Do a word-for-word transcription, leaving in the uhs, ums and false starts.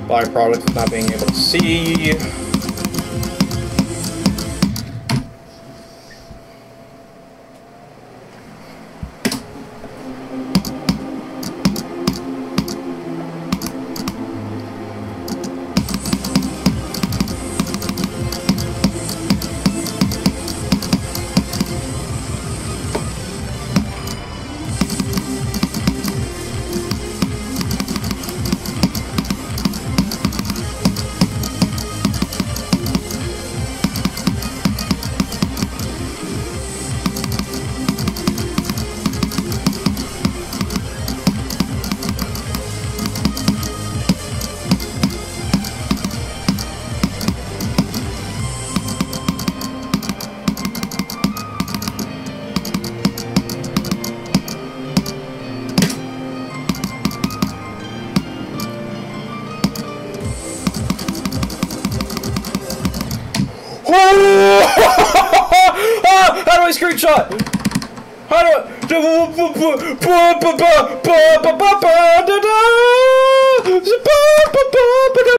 byproduct of not being able to see. Ah, how do I screenshot? How do I...